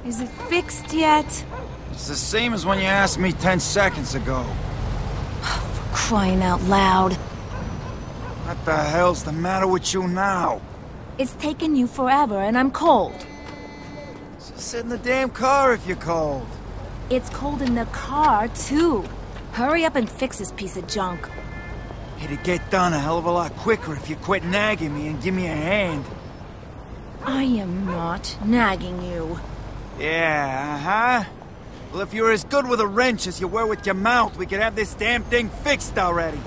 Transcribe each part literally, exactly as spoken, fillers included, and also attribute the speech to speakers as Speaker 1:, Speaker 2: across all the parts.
Speaker 1: Is it fixed yet?
Speaker 2: It's the same as when you asked me ten seconds ago.
Speaker 1: For crying out loud.
Speaker 2: What the hell's the matter with you now?
Speaker 1: It's taken you forever and I'm cold.
Speaker 2: So sit in the damn car if you're cold.
Speaker 1: It's cold in the car, too. Hurry up and fix this piece of junk.
Speaker 2: It'd get done a hell of a lot quicker if you quit nagging me and give me a hand.
Speaker 1: I am not nagging you.
Speaker 2: Yeah, uh-huh. Well, if you're as good with a wrench as you were with your mouth, we could have this damn thing fixed already.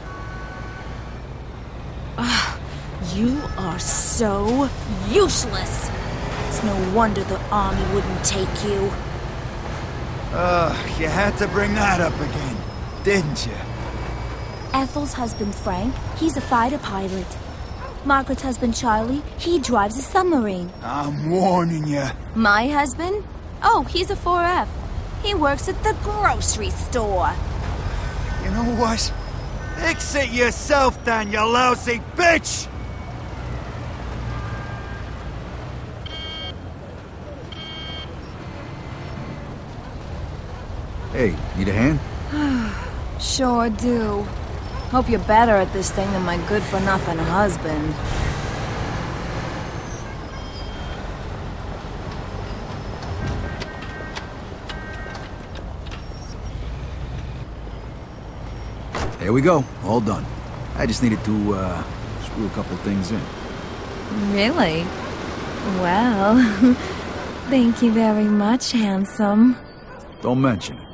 Speaker 1: Ugh, you are so useless. It's no wonder the army wouldn't take you.
Speaker 2: Ugh, you had to bring that up again, didn't you?
Speaker 1: Ethel's husband, Frank, he's a fighter pilot. Margaret's husband, Charlie, he drives a submarine.
Speaker 2: I'm warning you.
Speaker 1: My husband? Oh, he's a four F. He works at the grocery store.
Speaker 2: You know what? Fix it yourself, then, you lousy bitch!
Speaker 3: Hey, need a hand?
Speaker 1: Sure do. Hope you're better at this thing than my good-for-nothing husband.
Speaker 3: There we go, all done. I just needed to, uh, screw a couple things in.
Speaker 1: Really? Well, thank you very much, handsome.
Speaker 3: Don't mention it.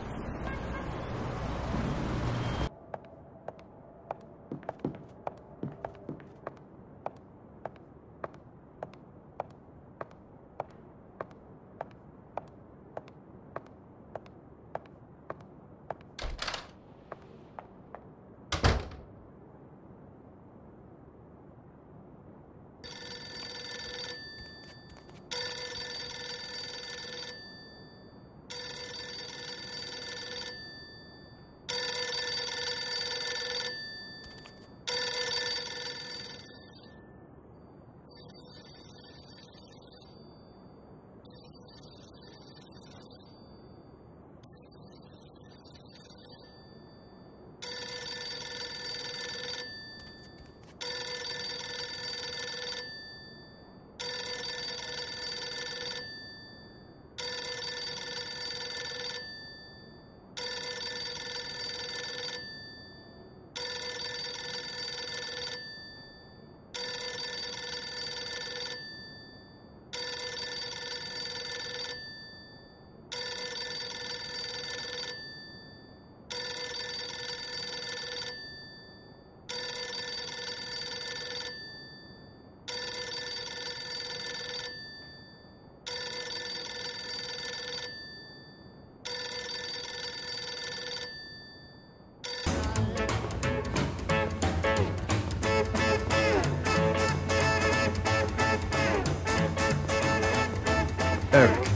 Speaker 3: Eric.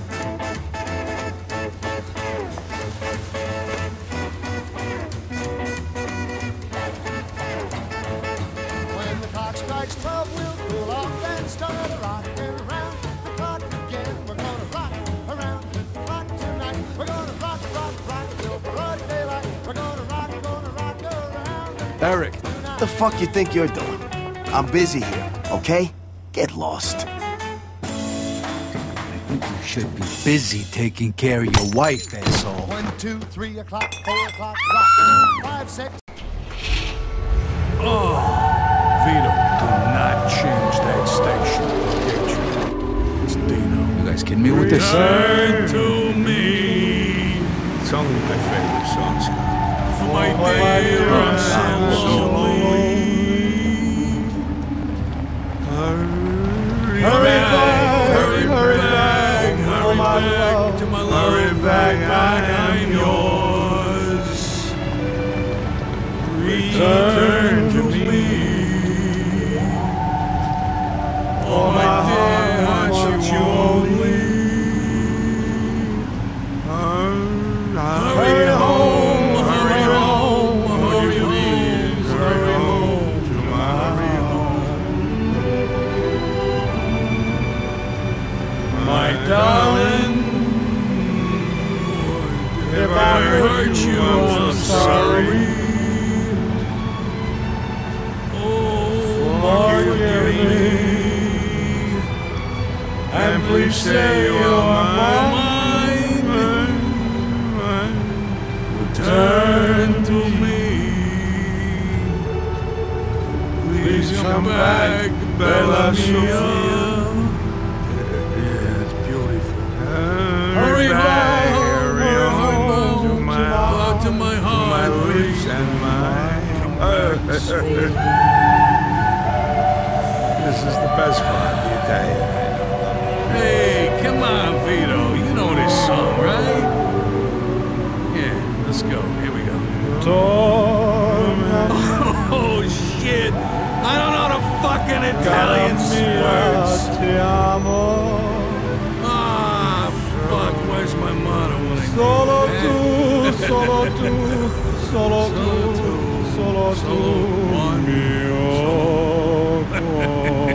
Speaker 4: When the clock strikes twelve, we'll cool off and start rocking around the clock again. We're gonna rock around the clock tonight. We're gonna rock, rock, rock till broad daylight. We're gonna rock, gonna rock around.
Speaker 3: Eric.
Speaker 4: What
Speaker 5: the fuck you think you're doing? I'm busy here, okay? Get lost.
Speaker 3: I think you should be busy taking care of your wife, asshole.
Speaker 4: One, two, three o'clock, four o'clock, rock. Five, six.
Speaker 6: Oh, Vito, do not change that station, get you? It's Dino.
Speaker 3: You guys kidding me with this?
Speaker 6: Return to me. It's only my favorite song, Scott. For my dear, I'm so lonely. Hurry, hurry back, hurry, hurry back, hurry back to my love. Hurry back, back, I'm yours. Return to me. Oh, my dear, aren't you only? Hurry home, hurry home, hurry please, hurry you, I'm so sorry. Oh, forgive me. And please say you're mine. Return to me. Please come back, Bella Sofia. Yeah, it's beautiful. Hurry back, hurry home to my heart, to my heart, my lips and mine. This is the best part, the Italian. Hey, come on, Vito. You know this song, right? Yeah, let's go. Here we go. Oh, shit. I don't know the fucking Italian words. Ah, fuck. Where's my motto when I
Speaker 7: Solo
Speaker 6: need
Speaker 7: tu,
Speaker 6: it?
Speaker 7: solo tu, solo tu, solo tu,
Speaker 6: Solo one.
Speaker 7: mio cuore.